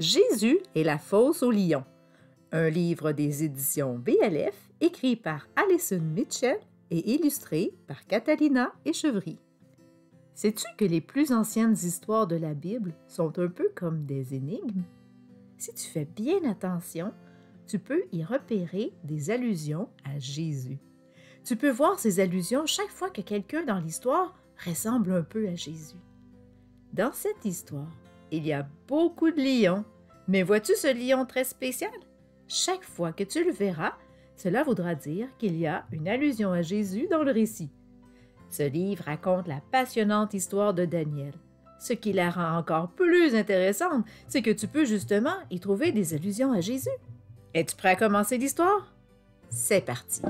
Jésus et la fosse aux lions, un livre des éditions BLF écrit par Alison Mitchell et illustré par Catalina Échevry. Sais-tu que les plus anciennes histoires de la Bible sont un peu comme des énigmes? Si tu fais bien attention, tu peux y repérer des allusions à Jésus. Tu peux voir ces allusions chaque fois que quelqu'un dans l'histoire ressemble un peu à Jésus. Dans cette histoire, il y a beaucoup de lions, mais vois-tu ce lion très spécial? Chaque fois que tu le verras, cela voudra dire qu'il y a une allusion à Jésus dans le récit. Ce livre raconte la passionnante histoire de Daniel. Ce qui la rend encore plus intéressante, c'est que tu peux justement y trouver des allusions à Jésus. Es-tu prêt à commencer l'histoire? C'est parti!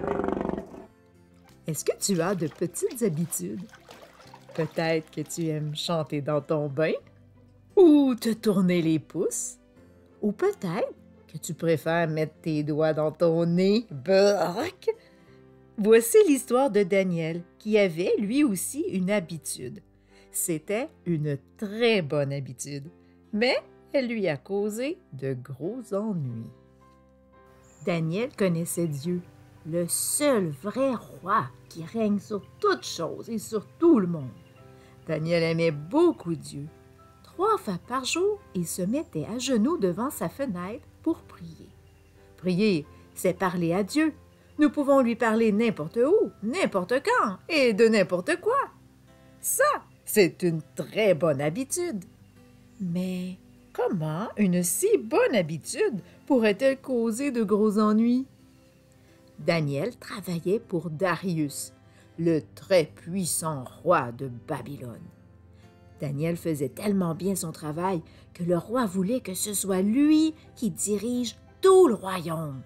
Est-ce que tu as de petites habitudes? Peut-être que tu aimes chanter dans ton bain? Ou te tourner les pouces? Ou peut-être que tu préfères mettre tes doigts dans ton nez? Burk! Voici l'histoire de Daniel, qui avait lui aussi une habitude. C'était une très bonne habitude, mais elle lui a causé de gros ennuis. Daniel connaissait Dieu, le seul vrai roi qui règne sur toutes choses et sur tout le monde. Daniel aimait beaucoup Dieu. 3 fois par jour, il se mettait à genoux devant sa fenêtre pour prier. Prier, c'est parler à Dieu. Nous pouvons lui parler n'importe où, n'importe quand et de n'importe quoi. Ça, c'est une très bonne habitude. Mais comment une si bonne habitude pourrait-elle causer de gros ennuis? Daniel travaillait pour Darius, le très puissant roi de Babylone. Daniel faisait tellement bien son travail que le roi voulait que ce soit lui qui dirige tout le royaume.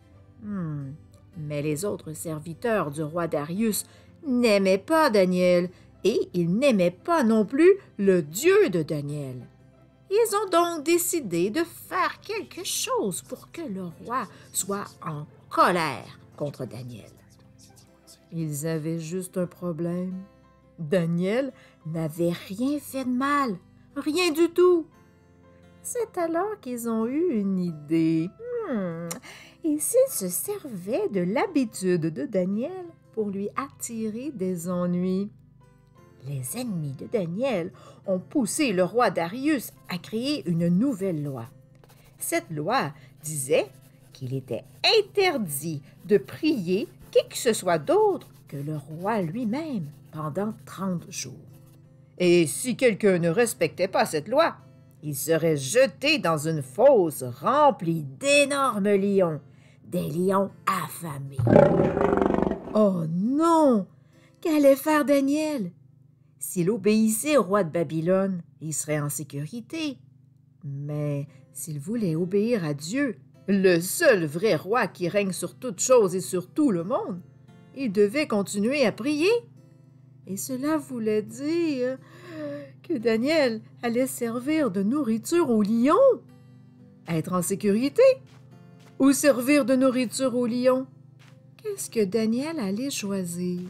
Mais les autres serviteurs du roi Darius n'aimaient pas Daniel et ils n'aimaient pas non plus le Dieu de Daniel. Ils ont donc décidé de faire quelque chose pour que le roi soit en colère contre Daniel. Ils avaient juste un problème. Daniel n'avait rien fait de mal, rien du tout. C'est alors qu'ils ont eu une idée. Et s'ils se servaient de l'habitude de Daniel pour lui attirer des ennuis? Les ennemis de Daniel ont poussé le roi Darius à créer une nouvelle loi. Cette loi disait qu'il était interdit de prier qui que ce soit d'autre que le roi lui-même pendant 30 jours. Et si quelqu'un ne respectait pas cette loi, il serait jeté dans une fosse remplie d'énormes lions, des lions affamés. Oh non! Qu'allait faire Daniel? S'il obéissait au roi de Babylone, il serait en sécurité. Mais s'il voulait obéir à Dieu, le seul vrai roi qui règne sur toutes choses et sur tout le monde, il devait continuer à prier. Et cela voulait dire que Daniel allait servir de nourriture aux lions. Être en sécurité ou servir de nourriture aux lions? Qu'est-ce que Daniel allait choisir?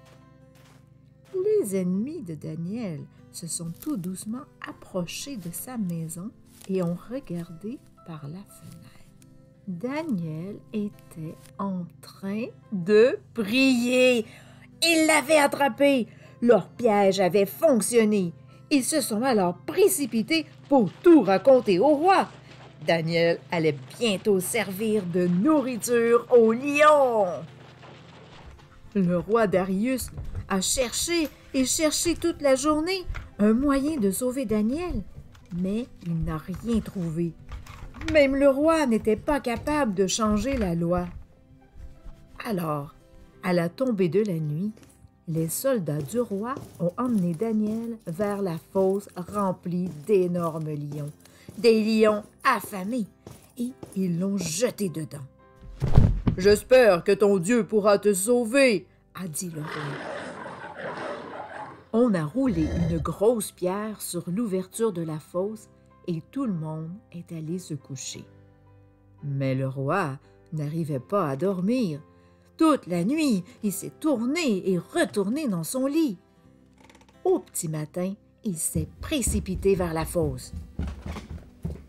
Les ennemis de Daniel se sont tout doucement approchés de sa maison et ont regardé par la fenêtre. Daniel était en train de prier. Ils l'avaient attrapé. Leur piège avait fonctionné. Ils se sont alors précipités pour tout raconter au roi. Daniel allait bientôt servir de nourriture aux lions. Le roi Darius a cherché et cherché toute la journée un moyen de sauver Daniel, mais il n'a rien trouvé. Même le roi n'était pas capable de changer la loi. Alors, à la tombée de la nuit, les soldats du roi ont emmené Daniel vers la fosse remplie d'énormes lions, des lions affamés, et ils l'ont jeté dedans. « J'espère que ton Dieu pourra te sauver, » a dit le roi. On a roulé une grosse pierre sur l'ouverture de la fosse et tout le monde est allé se coucher. Mais le roi n'arrivait pas à dormir. Toute la nuit, il s'est tourné et retourné dans son lit. Au petit matin, il s'est précipité vers la fosse. «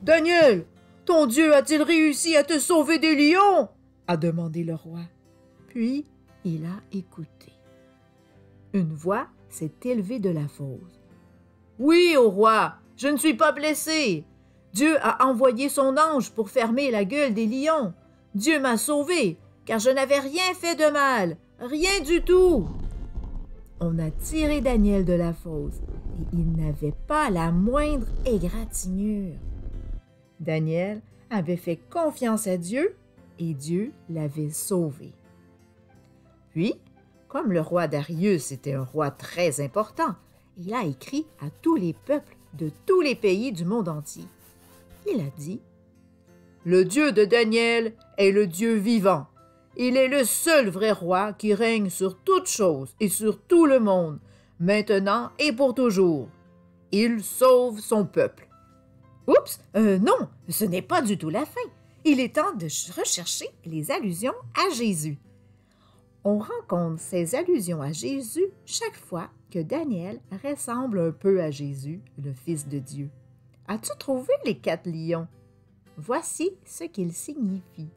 Daniel, ton Dieu a-t-il réussi à te sauver des lions? A demandé le roi. Puis il a écouté. Une voix s'est élevée de la fosse. Oui, ô roi, je ne suis pas blessé. Dieu a envoyé son ange pour fermer la gueule des lions. Dieu m'a sauvé, car je n'avais rien fait de mal, rien du tout. On a tiré Daniel de la fosse, et il n'avait pas la moindre égratignure. Daniel avait fait confiance à Dieu, et Dieu l'avait sauvé. Puis, comme le roi Darius était un roi très important, il a écrit à tous les peuples de tous les pays du monde entier. Il a dit: « Le Dieu de Daniel est le Dieu vivant. Il est le seul vrai roi qui règne sur toutes choses et sur tout le monde, maintenant et pour toujours. Il sauve son peuple. » Oups, non, ce n'est pas du tout la fin. Il est temps de rechercher les allusions à Jésus. On rencontre ces allusions à Jésus chaque fois que Daniel ressemble un peu à Jésus, le Fils de Dieu. As-tu trouvé les 4 lions? Voici ce qu'ils signifient.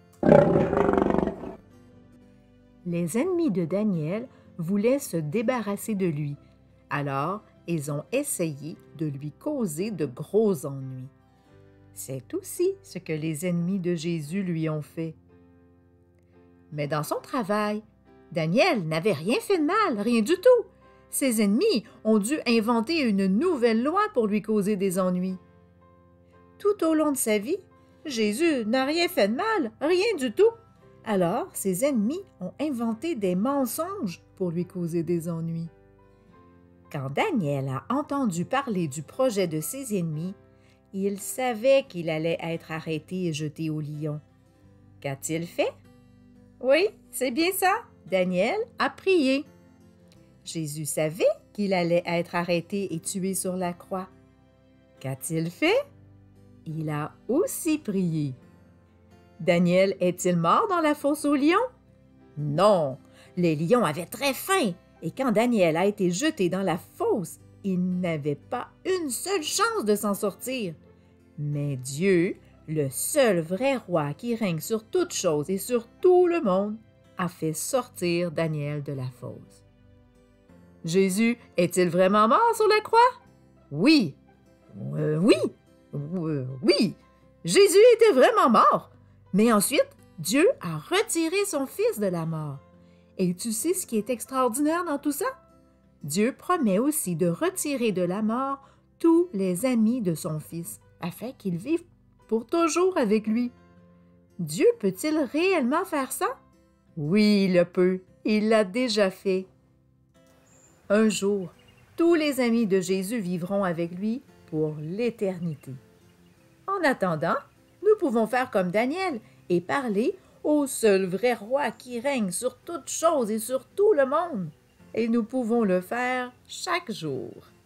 Les ennemis de Daniel voulaient se débarrasser de lui, alors ils ont essayé de lui causer de gros ennuis. C'est aussi ce que les ennemis de Jésus lui ont fait. Mais dans son travail, Daniel n'avait rien fait de mal, rien du tout. Ses ennemis ont dû inventer une nouvelle loi pour lui causer des ennuis. Tout au long de sa vie, Jésus n'a rien fait de mal, rien du tout. Alors, ses ennemis ont inventé des mensonges pour lui causer des ennuis. Quand Daniel a entendu parler du projet de ses ennemis, il savait qu'il allait être arrêté et jeté au lion. Qu'a-t-il fait? Oui, c'est bien ça. Daniel a prié. Jésus savait qu'il allait être arrêté et tué sur la croix. Qu'a-t-il fait? Il a aussi prié. Daniel est-il mort dans la fosse aux lions? Non, les lions avaient très faim, et quand Daniel a été jeté dans la fosse, il n'avait pas une seule chance de s'en sortir. Mais Dieu, le seul vrai roi qui règne sur toutes choses et sur tout le monde, a fait sortir Daniel de la fosse. Jésus est-il vraiment mort sur la croix? Oui. Oui. Jésus était vraiment mort. Mais ensuite, Dieu a retiré son Fils de la mort. Et tu sais ce qui est extraordinaire dans tout ça? Dieu promet aussi de retirer de la mort tous les amis de son Fils, afin qu'ils vivent pour toujours avec lui. Dieu peut-il réellement faire ça? Oui, il le peut. Il l'a déjà fait. Un jour, tous les amis de Jésus vivront avec lui pour l'éternité. En attendant, nous pouvons faire comme Daniel et parler au seul vrai roi qui règne sur toutes choses et sur tout le monde. Et nous pouvons le faire chaque jour.